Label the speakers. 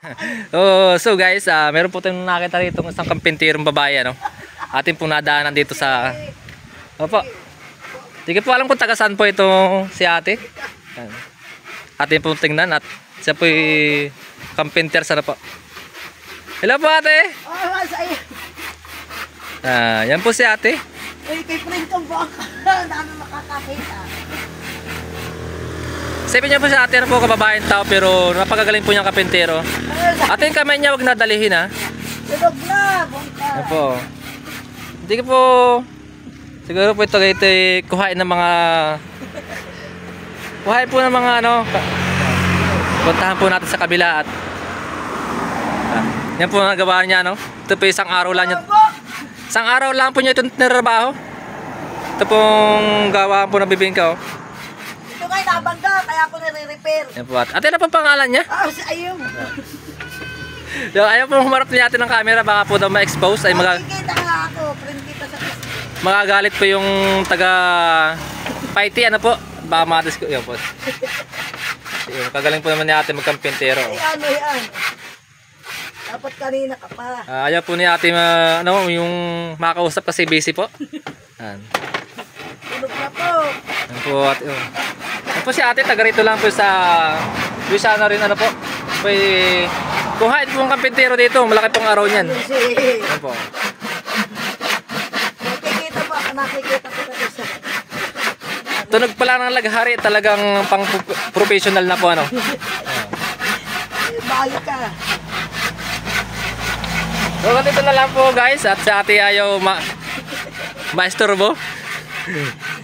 Speaker 1: Oh, so guys, meron po tayong nakita rito ng isang kampintirong babae, ano. Atin pong nadaanan dito sa Opo. Hindi ko po alam kung taga saan po itong si ate. Yan. Atin pong tingnan at siya po yung kampinter sana po. Hello po ate. Yan po si ate.
Speaker 2: Uy, kay Printong po ako. Dami makakakita.
Speaker 1: Sabi niya po sa ate na po kababaeng tao pero napakagaling po niyang kapintero. Ate yung kamay niya wag nadalihin ha.
Speaker 2: Tulog na, bongka.
Speaker 1: Yan po. Hindi ko po siguro po ito kuhain ng mga ano. Puntahan po natin sa kabila at yan po nagawa niya no. Ito po isang araw lang niya. Isang araw lang po niya itong narabaho. Ito pong gawa po na bibingka oh.
Speaker 2: Ito ngayon nabangga, kaya ako nire-repair.
Speaker 1: Yan po at ate na po pangalan niya.
Speaker 2: Si Ayong.
Speaker 1: Ayaw po humarap niya natin ng camera baka po daw ma-expose ay
Speaker 2: Makikita nga ako, print kita sa Facebook.
Speaker 1: magagalit po yung taga Paiti ano po. Baka ma-disco yun po. Yun, kagaling po naman ni ate magkampintero.
Speaker 2: Yan. Dapat kanina ka pa.
Speaker 1: Ayaw po ni ate yung makausap kasi busy po. Yan.
Speaker 2: Tulog na po.
Speaker 1: Yan po ate. Yan po si ate, taga rito lang po sa Luisana rin ano po. Kung hain po ang kampintero dito, malaki pong araw niyan. Yan po.
Speaker 2: Nakikita ko na isa.
Speaker 1: Tunog pala ng laghari, talagang pang professional na po ano.
Speaker 2: Balik ka.
Speaker 1: So ganito na lang po guys at si ate ayaw maestorbo.